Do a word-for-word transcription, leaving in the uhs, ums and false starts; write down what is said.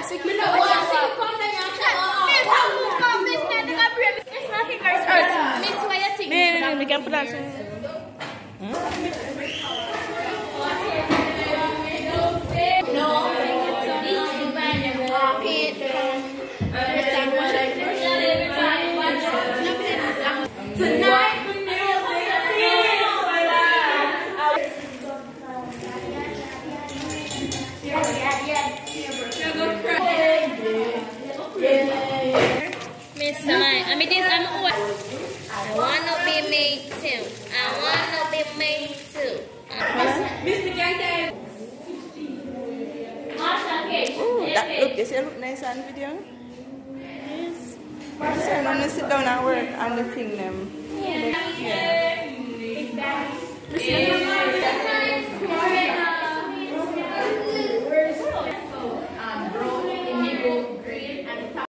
classic. You know what? Miss, we can put that. Tonight. Miss Mine, I mean this I'm old. I wanna be me too. I wanna be me too. Mister Yankee. Ooh, that look, you see it look nice on video? Yes. So I'm gonna sit down and work on the thing them. Yeah. Yeah.